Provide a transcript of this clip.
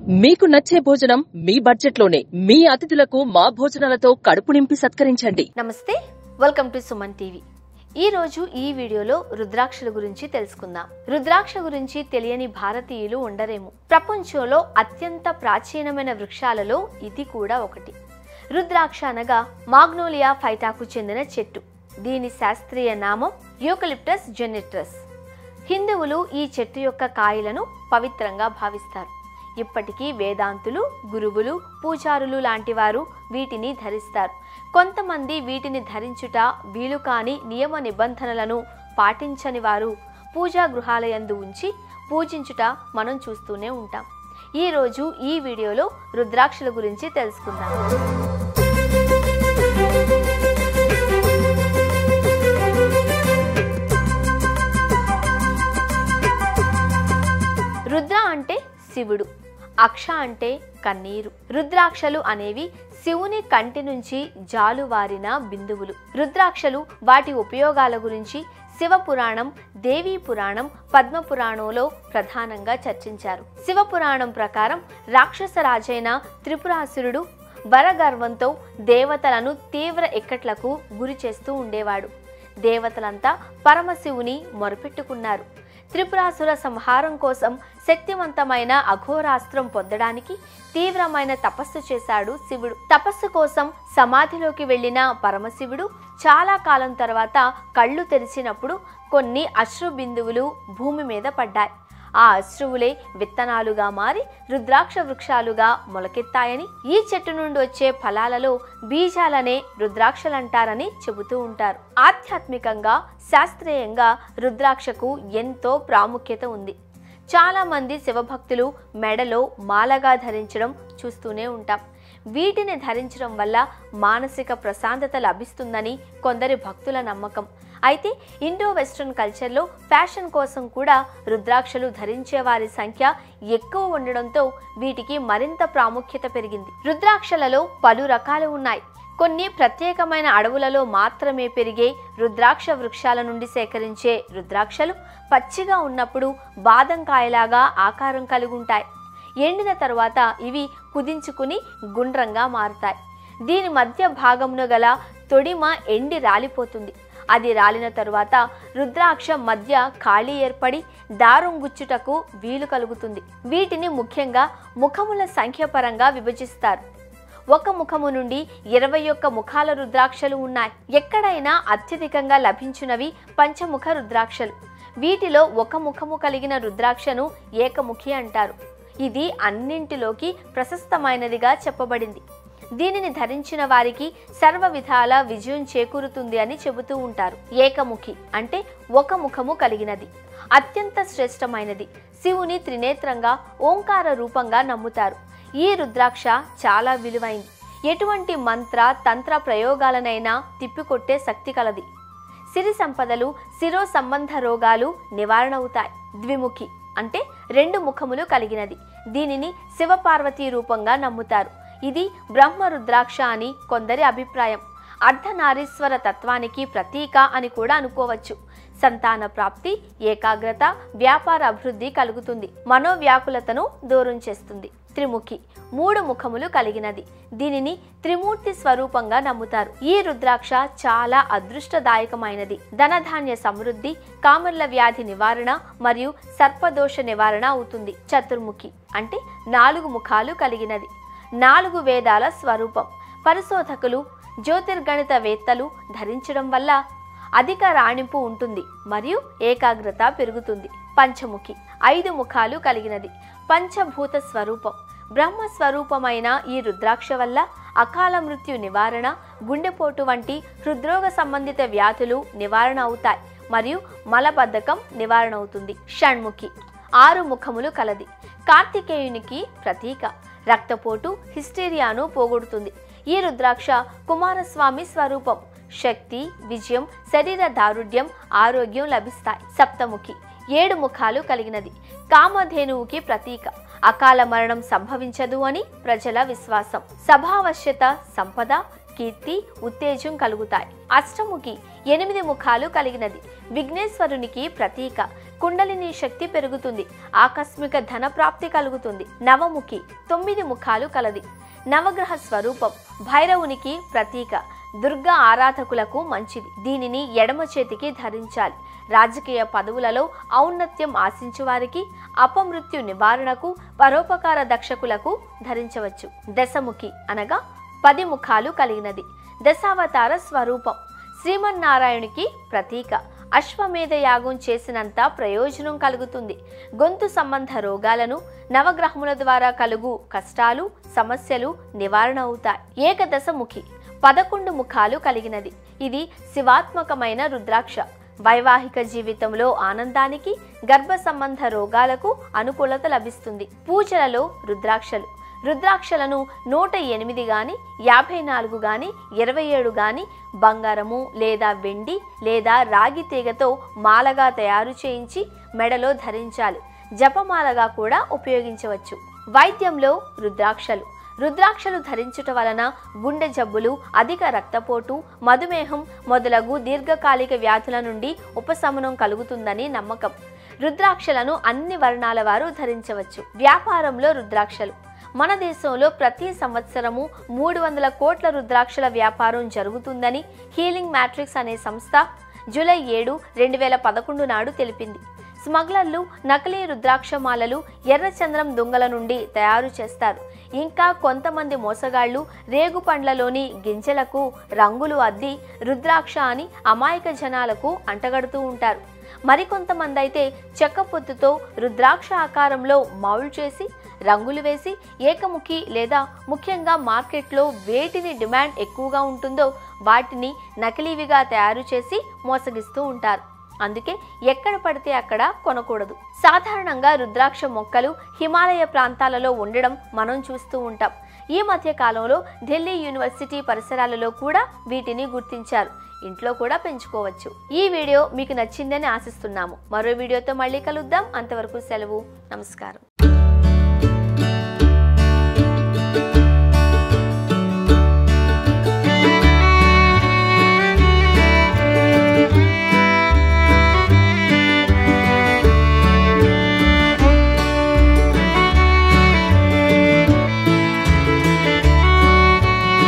మీకు నచ్చే భోజనం మీ బడ్జెట్ లోనే మీ అతిథులకు మా భోజనాలతో కడుపు నింపి సత్కరించండి. నమస్తే, వెల్కమ్ టు సుమన్ టీవీ. ఈ రోజు ఈ వీడియోలో రుద్రాక్షల గురించి తెలుసుకుందాం. రుద్రాక్ష గురించి తెలియని భారతీయులు ఉండరేమో. ప్రపంచంలో అత్యంత ప్రాచీనమైన వృక్షాలలో ఇది కూడా ఒకటి. రుద్రాక్ష అనగా మాగ్నోలియా ఫైటాకు చెందిన చెట్టు. దీని శాస్త్రీయ నామం యూకలిప్టస్ జెనిట్రస్. హిందువులు ఈ చెట్టు యొక్క కాయలను పవిత్రంగా భావిస్తారు. ఇప్పటికీ వేదాంతులు, గురువులు, పూజారులు లాంటి వారు వీటిని ధరిస్తారు. కొంతమంది వీటిని ధరించుట వీలు కాని నియమ నిబంధనలను పాటించని వారు పూజా గృహాలయందు ఉంచి పూజించుట మనం చూస్తూనే ఉంటాం. ఈరోజు ఈ వీడియోలో రుద్రాక్షల గురించి తెలుసుకుందాం. రుద్ర అంటే శివుడు, అక్ష అంటే కన్నీరు. రుద్రాక్షలు అనేవి శివుని కంటి నుంచి జాలువారిన బిందువులు. రుద్రాక్షలు వాటి ఉపయోగాల గురించి శివపురాణం, దేవీ పురాణం, పద్మపురాణంలో ప్రధానంగా చర్చించారు. శివపురాణం ప్రకారం రాక్షస రాజైన త్రిపురాసురుడు వరగర్వంతో దేవతలను తీవ్ర ఇక్కట్లకు గురి చేస్తూ ఉండేవాడు. దేవతలంతా పరమశివుని మొరపెట్టుకున్నారు. త్రిపురాసుర సంహారం కోసం శక్తివంతమైన అఘోరాస్త్రం పొందడానికి తీవ్రమైన తపస్సు చేశాడు శివుడు. తపస్సు కోసం సమాధిలోకి వెళ్లిన పరమశివుడు చాలా కాలం తర్వాత కళ్ళు తెరిచినప్పుడు కొన్ని అశ్రు బిందువులు భూమి మీద పడ్డాయి. ఆ అశ్రువులే విత్తనాలుగా మారి రుద్రాక్ష వృక్షాలుగా మొలకెత్తాయని, ఈ చెట్టు నుండి వచ్చే ఫలాలలో బీజాలనే రుద్రాక్షలంటారని చెబుతూ ఉంటారు. ఆధ్యాత్మికంగా, శాస్త్రీయంగా రుద్రాక్షకు ఎంతో ప్రాముఖ్యత ఉంది. చాలా మంది శివభక్తులు మెడలో మాలగా ధరించడం చూస్తూనే ఉంటాం. వీటిని ధరించడం వల్ల మానసిక ప్రశాంతత లభిస్తుందని కొందరి భక్తుల నమ్మకం. అయితే ఇండో వెస్ట్రన్ కల్చర్లో ఫ్యాషన్ కోసం కూడా రుద్రాక్షలు ధరించే వారి సంఖ్య ఎక్కువ ఉండడంతో వీటికి మరింత ప్రాముఖ్యత పెరిగింది. రుద్రాక్షలలో పలు రకాలు ఉన్నాయి. కొన్ని ప్రత్యేకమైన అడవులలో మాత్రమే పెరిగే రుద్రాక్ష వృక్షాల నుండి సేకరించే రుద్రాక్షలు పచ్చిగా ఉన్నప్పుడు బాదం కాయలాగా ఆకారం కలిగి ఉంటాయి. ఎండిన తరువాత ఇవి కుదించుకుని గుండ్రంగా మారుతాయి. దీని మధ్య భాగంలో గల తొడిమ ఎండి రాలిపోతుంది. అది రాలిన తరువాత రుద్రాక్ష మధ్య ఖాళీ ఏర్పడి దారం గుచ్చుటకు వీలు కలుగుతుంది. వీటిని ముఖ్యంగా ముఖముల సంఖ్య పరంగా విభజిస్తారు. ఒక ముఖము నుండి 21 ముఖాల రుద్రాక్షలు ఉన్నాయి. ఎక్కడైనా అత్యధికంగా లభించినవి పంచముఖ రుద్రాక్షలు. వీటిలో ఒక ముఖము కలిగిన రుద్రాక్షను ఏకముఖి అంటారు. ఇది అన్నింటిలోకి ప్రశస్తమైనదిగా చెప్పబడింది. దీనిని ధరించిన వారికి సర్వ విధాల విజయం చేకూరుతుంది అని చెబుతూ ఉంటారు. ఏకముఖి అంటే ఒక ముఖము కలిగినది, అత్యంత శ్రేష్టమైనది. శివుని త్రినేత్రంగా ఓంకార రూపంగా నమ్ముతారు. ఈ రుద్రాక్ష చాలా విలువైంది. ఎటువంటి మంత్ర తంత్ర ప్రయోగాలనైనా తిప్పికొట్టే శక్తి కలది. సిరి సంపదలు, శిరో సంబంధ రోగాలు నివారణ అవుతాయి. ద్విముఖి అంటే 2 ముఖములు కలిగినది. దీనిని శివపార్వతీ రూపంగా నమ్ముతారు. ఇది బ్రహ్మ రుద్రాక్ష అని కొందరి అభిప్రాయం. అర్ధనారీశ్వర తత్వానికి ప్రతీక అని కూడా అనుకోవచ్చు. సంతాన ప్రాప్తి, ఏకాగ్రత, వ్యాపార అభివృద్ధి కలుగుతుంది. మనోవ్యాకులతను దూరం చేస్తుంది. త్రిముఖి 3 ముఖములు కలిగినది. దీనిని త్రిమూర్తి స్వరూపంగా నమ్ముతారు. ఈ రుద్రాక్ష చాలా అదృష్టదాయకమైనది. ధనధాన్య సమృద్ధి, కామర్ల వ్యాధి నివారణ మరియు సర్పదోష నివారణ అవుతుంది. చతుర్ముఖి అంటే 4 ముఖాలు కలిగినది. 4 వేదాల స్వరూపం. పరిశోధకులు, జ్యోతిర్గణితవేత్తలు ధరించడం వల్ల అధిక రాణింపు ఉంటుంది మరియు ఏకాగ్రత పెరుగుతుంది. పంచముఖి 5 ముఖాలు కలిగినది. పంచభూత స్వరూపం. బ్రహ్మ స్వరూపమైన ఈ రుద్రాక్ష వల్ల అకాల మృత్యు నివారణ, గుండెపోటు వంటి హృద్రోగ సంబంధిత వ్యాధులు నివారణ అవుతాయి మరియు మలబద్ధకం నివారణ అవుతుంది. షణ్ముఖి 6 ముఖములు కలది. కార్తికేయునికి ప్రతీక. రక్తపోటు, హిస్టీరియాను పోగొడుతుంది. ఈ రుద్రాక్ష కుమారస్వామి స్వరూపం. శక్తి, విజయం, శరీర దారుఢ్యం, ఆరోగ్యం లభిస్తాయి. సప్తముఖి 7 ముఖాలు కలిగినది. కామధేనువుకి ప్రతీక. అకాల మరణం సంభవించదు అని ప్రజల విశ్వాసం. సభావశ్యత, సంపద, కీర్తి, ఉత్తేజం కలుగుతాయి. అష్టముఖి 8 ముఖాలు కలిగినది. విఘ్నేశ్వరునికి ప్రతీక. కుండలిని శక్తి పెరుగుతుంది, ఆకస్మిక ధన ప్రాప్తి కలుగుతుంది. నవముఖి 9 ముఖాలు కలది. నవగ్రహ స్వరూపం, భైరవునికి ప్రతీక, దుర్గా ఆరాధకులకు మంచిది. దీనిని ఎడమ చేతికి ధరించాలి. రాజకీయ పదవులలో ఔన్నత్యం ఆశించు వారికి, అపమృత్యు నివారణకు, పరోపకార దక్షకులకు ధరించవచ్చు. దశముఖి అనగా 10 ముఖాలు కలిగినది. దశావతార స్వరూపం, శ్రీమన్నారాయణునికి ప్రతీక. అశ్వమేధ యాగం చేసినంత ప్రయోజనం కలుగుతుంది. గొంతు సంబంధ రోగాలను, నవగ్రహముల ద్వారా కలుగు కష్టాలు, సమస్యలు నివారణ అవుతాయి. ఏకదశముఖి 11 ముఖాలు కలిగినది. ఇది శివాత్మకమైన రుద్రాక్ష. వైవాహిక జీవితంలో ఆనందానికి, గర్భ సంబంధ రోగాలకు అనుకూలత లభిస్తుంది. పూజలలో రుద్రాక్షలు. రుద్రాక్షలను 108 గాని, 54 గాని, 27 గాని బంగారము లేదా వెండి లేదా రాగి తీగతో మాలగా తయారు చేయించి మెడలో ధరించాలి. జపమాలగా కూడా ఉపయోగించవచ్చు. వైద్యంలో రుద్రాక్షలు. రుద్రాక్షలు ధరించుట వలన గుండె జబ్బులు, అధిక రక్తపోటు, మధుమేహం మొదలగు దీర్ఘకాలిక వ్యాధుల నుండి ఉపశమనం కలుగుతుందని నమ్మకం. రుద్రాక్షలను అన్ని వర్ణాల వారు ధరించవచ్చు. వ్యాపారంలో రుద్రాక్షలు. మన దేశంలో ప్రతి సంవత్సరము 300 కోట్ల రుద్రాక్షల వ్యాపారం జరుగుతుందని హీలింగ్ మ్యాట్రిక్స్ అనే సంస్థ జూలై 7, 2011 నాడు తెలిపింది. స్మగ్లర్లు నకిలీ రుద్రాక్షమాలలు ఎర్రచంద్రం దుంగల నుండి తయారు చేస్తారు. ఇంకా కొంతమంది మోసగాళ్లు రేగు పండ్లలోని గింజలకు రంగులు అద్ది రుద్రాక్ష అని అమాయక జనాలకు అంటగడుతూ ఉంటారు. మరికొంతమంది అయితే చెక్క పొత్తుతో రుద్రాక్ష ఆకారంలో మౌల్డ్ చేసి రంగులు వేసి ఏకముఖి లేదా ముఖ్యంగా మార్కెట్లో వేటిని డిమాండ్ ఎక్కువగా ఉంటుందో వాటిని నకిలీవిగా తయారు చేసి మోసగిస్తూ ఉంటారు. అందుకే ఎక్కడ పడితే అక్కడ కొనకూడదు. సాధారణంగా రుద్రాక్ష మొక్కలు హిమాలయ ప్రాంతాలలో ఉండడం మనం చూస్తూ ఉంటాం. ఈ మధ్య కాలంలో ఢిల్లీ యూనివర్సిటీ పరిసరాలలో కూడా వీటిని గుర్తించారు. ఇంట్లో కూడా పెంచుకోవచ్చు. ఈ వీడియో మీకు నచ్చిందని ఆశిస్తున్నాము. మరో వీడియోతో మళ్ళీ కలుద్దాం. అంతవరకు సెలవు. నమస్కారం.